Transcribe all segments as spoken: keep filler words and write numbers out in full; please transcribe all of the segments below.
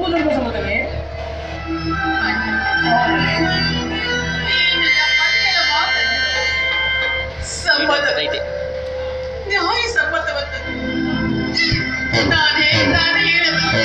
ಪೂರ್ವ ಸಮುದ್ರವೇ ಸಮ್ಮತೈತೆ ನ್ಯಾಯ ಸಮ್ಮತವಂತದ್ದು ನಾನೇ ನಾನೇ ಹೇಳಬೇಕು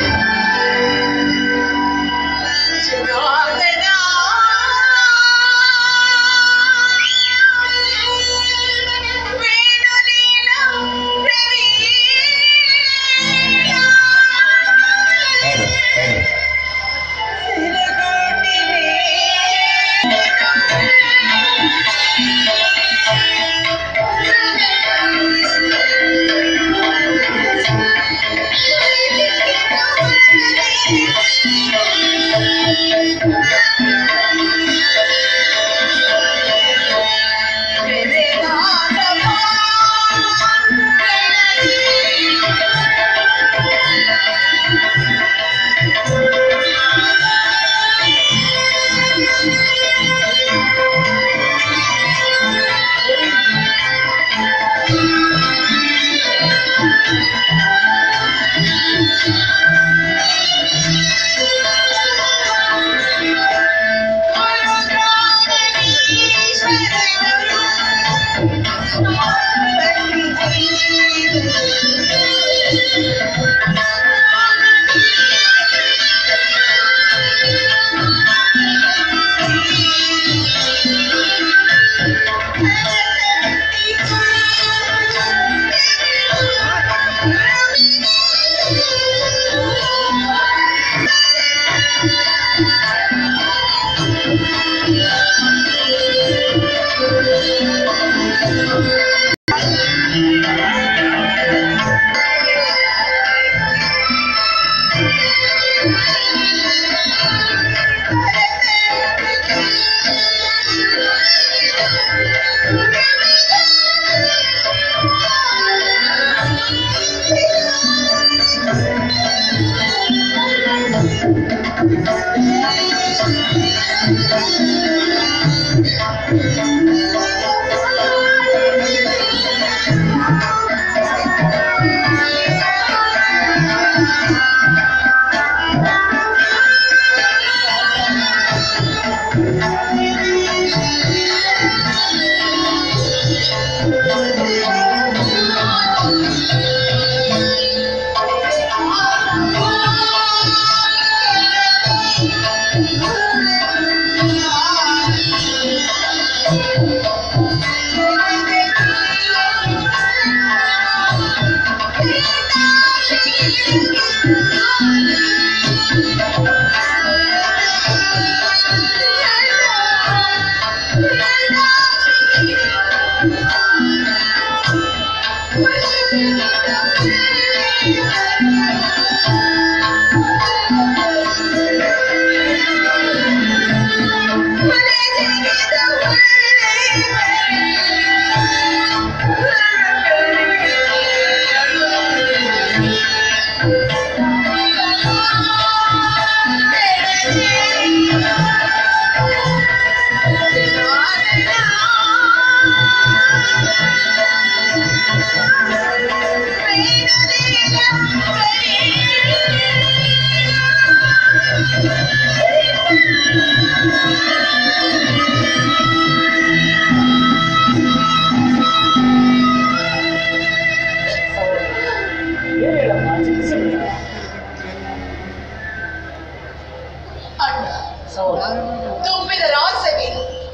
ತುಂಬಿದ ರಾಸವೇ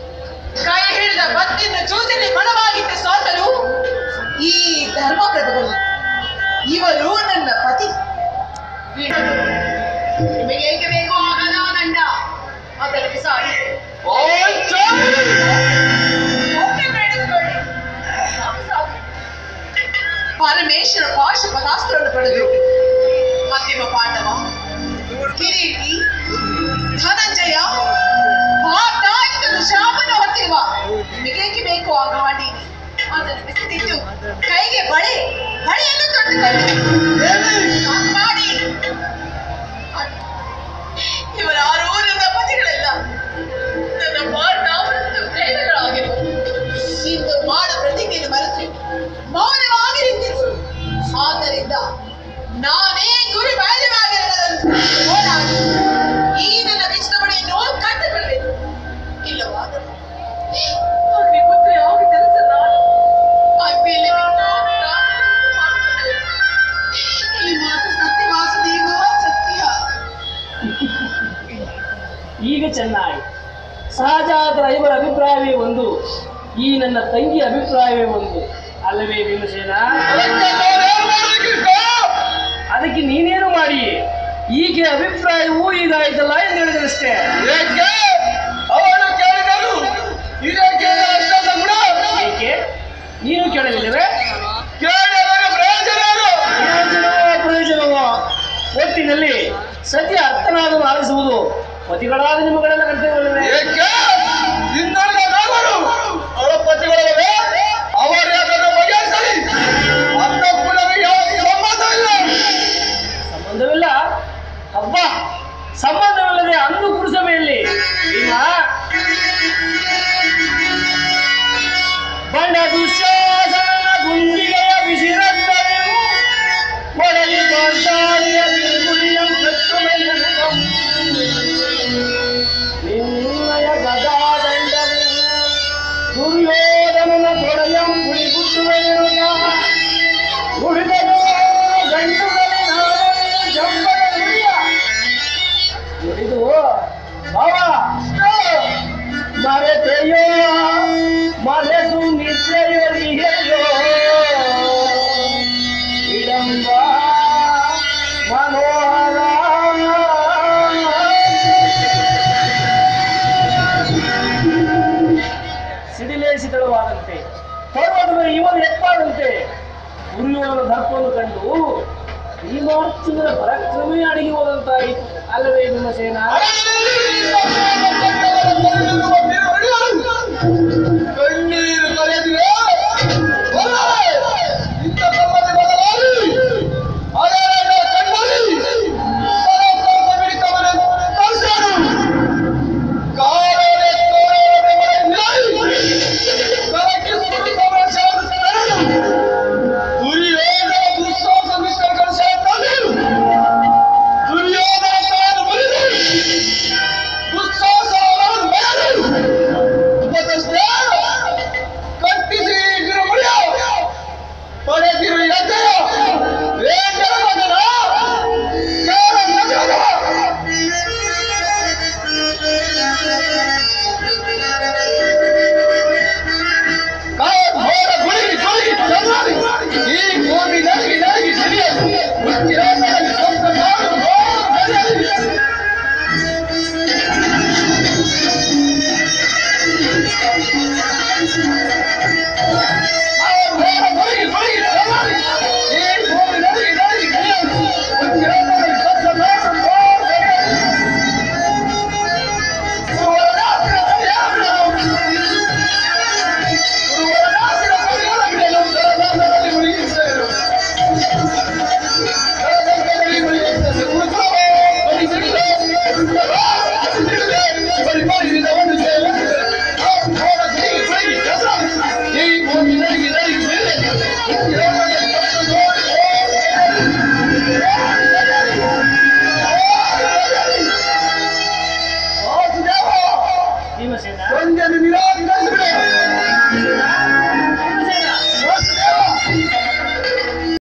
ಕೈ ಹಿಡಿದ ಭಕ್ತಿಯಿಂದ ಜೂಜಿನ ಬಣವಾಗಿದ್ದ ಸೋತರು ಈ ಧರ್ಮಪ್ರಭುಗಳು. ಇವರು ನನ್ನ ಪತಿ. ನಿಮಗೆ ಹೇಗೆ ಬೇಕು ಆಗದ ಗಂಡ ಅದಕ್ಕೆ ಸಾರಿ ಪರಮೇಶ್ವರ ಪಾಶುಪತಾಸ್ತ್ರವನ್ನು ಪಡೆದು ಮಧ್ಯಮ ಪಾಂಡವ, ಕಿರೀಟಿ, ಧನಂಜಯ, ಪಾಠ ಇದನ್ನು ಶಾಪನ ಹೊತ್ತಿರುವ ನಿಮಗೇಕೆ ಬೇಕು ಆ ಗಾಂಡೀನಿ ಅದನ್ನು ಬಿಸಿದಿದ್ದು ಕೈಗೆ ಬಳೆ ಬಳೆಯನ್ನು ತೊಟ್ಟುಕೊಂಡು ಮಾಡಿ ಇವರಾರೂ ನನ್ನ ಪತಿಗಳೆಲ್ಲ ನನ್ನ ಪಾಠ ಮತ್ತು ಪ್ರೇಮಗಳಾಗಿರುವುದು. ಇಂದು ಮಾಡ ಪ್ರತಿಜ್ಞೆಯನ್ನು ಮರೆತು ಮೌನವಾಗಿ ನಿಂತಿರುವುದು. ಆದ್ದರಿಂದ ನಾನೇ ಗುರು ಬಾಲ್ಯವಾಗಿರಲಿಲ್ಲ ಈಗ ಚೆನ್ನಾಗಿ ಸಹಜಾತರ ಇವರ ಅಭಿಪ್ರಾಯವೇ ಒಂದು, ಈ ನನ್ನ ತಂಗಿ ಅಭಿಪ್ರಾಯವೇ ಒಂದು, ಅಲ್ಲವೇ ಭೀಮಸೇನ? ಅದಕ್ಕೆ ನೀನೇನು ಮಾಡಿ, ಈಕೆ ಅಭಿಪ್ರಾಯವೂ ಇದಾಯ್ತಲ್ಲ ಎಂದು ಹೇಳಿದರಷ್ಟೇ. ಏಕೆ ನೀನು ಕೇಳಲಿಲ್ಲವೇ? ಪ್ರಯೋಜನವೋ? ಒಟ್ಟಿನಲ್ಲಿ ಸತ್ಯ ಅರ್ಥನಾದರೂ ಆಲಿಸುವುದು ಪತಿಗಳಾದ ನಿಮಗಳೆಲ್ಲ ಕರ್ತವ್ಯವಲ್ಲವೇ? ಸಂಬಂಧವಿಲ್ಲ ಹಬ್ಬ, ಸಂಬಂಧವಿಲ್ಲದೆ ಅಂದು ಕುರುಸಭೆಯಲ್ಲಿ ಬಂಡ ದುಶ್ಯಾಸನ ಗುಂಡಿಗೆಯ ಬಿಸಿರದ್ದವು ಮೊಡಲಿ ಪಾಂಚಾಲಿಯ ಬಿರುಗುಳಿಯಂ ಕಟ್ಟುಮೆಲ್ಲಂ ನಿನ್ನಯ ಗದಾದಂಡವು ದುರ್ಯೋಧನನ ತೊಡೆಯಂ ಗುಳಿಗುಟ್ಟುವೆನುಗ ಉಳಿದನು ಗಂಟುಗಲಿ ನಾಡಲಿ ಜಂಬದ ನುಡಿಯ ನುಡಿದು ಬಾವ ಮರೆತೆಯೋ ಮರೆತು ನಿದ್ರೆಯೊಲಿಯೋ ಇಡಂಬ ಮನೋಹರ ಸಿಡಿಲೇಸಿದಳುವಾದಂತೆ ಪರ್ವತದ ಇವನು ಎಪ್ಪಾದಂತೆ ದುರ್ಯೋಧನ ದರ್ಪವನ್ನು ಕಂಡು ಭೀಮಾರ್ಜುನರ ಪರಾಕ್ರಮವೇ ಅಡಗಿ ಹೋದಂತಾಯಿತು ಅಲ್ಲವೇ ಭೀಮಸೇನ? ಕಣ್ಣೀರು ಕರೆದಿವೆ ಇಂಥ ಸಂಬಂಧ ಬದಲಾಗಿ ಅದರ ಕಣ್ಣಲ್ಲಿ